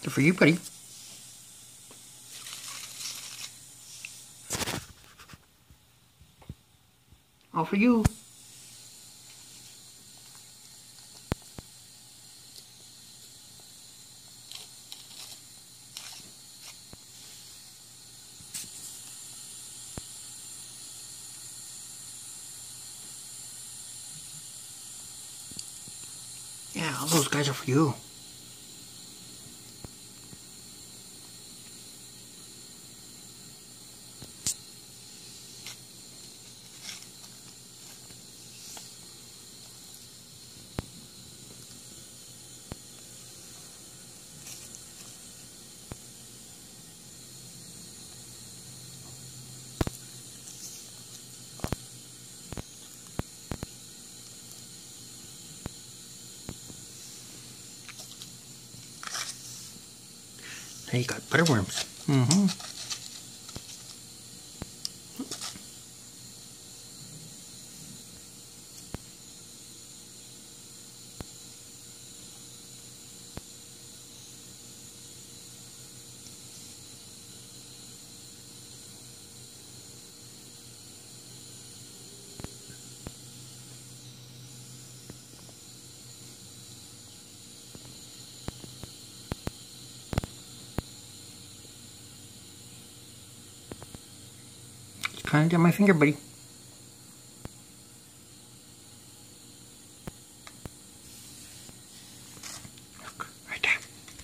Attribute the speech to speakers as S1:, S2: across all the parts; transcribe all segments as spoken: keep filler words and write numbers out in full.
S1: Good for you, buddy. All for you. Yeah, all those guys are for you. Now you got butterworms. Mm-hmm. Trying to get my finger, buddy. Look, right there.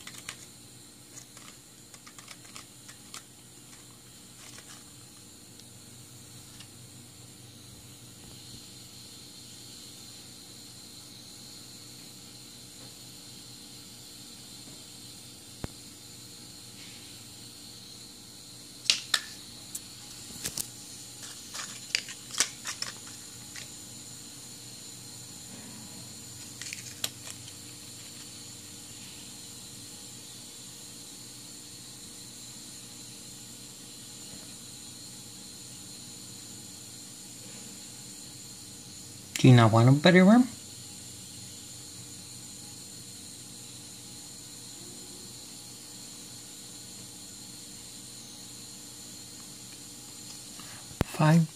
S1: Do you not want a butterworm? Five